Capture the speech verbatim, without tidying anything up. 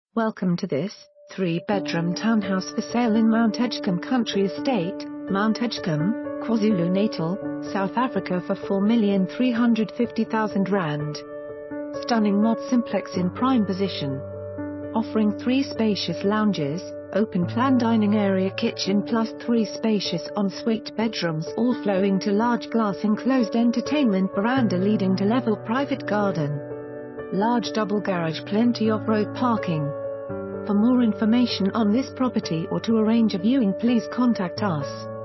Welcome to this three-bedroom townhouse for sale in Mount Edgecombe Country Estate, Mount Edgecombe, KwaZulu Natal, South Africa for four million three hundred fifty thousand rand. Stunning mod Simplex in prime position. Offering three spacious lounges, open-plan dining area kitchen plus three spacious ensuite bedrooms all flowing to large glass enclosed entertainment veranda leading to level private garden. Large double garage, plenty of road parking. For more information on this property or to arrange a viewing, please contact us.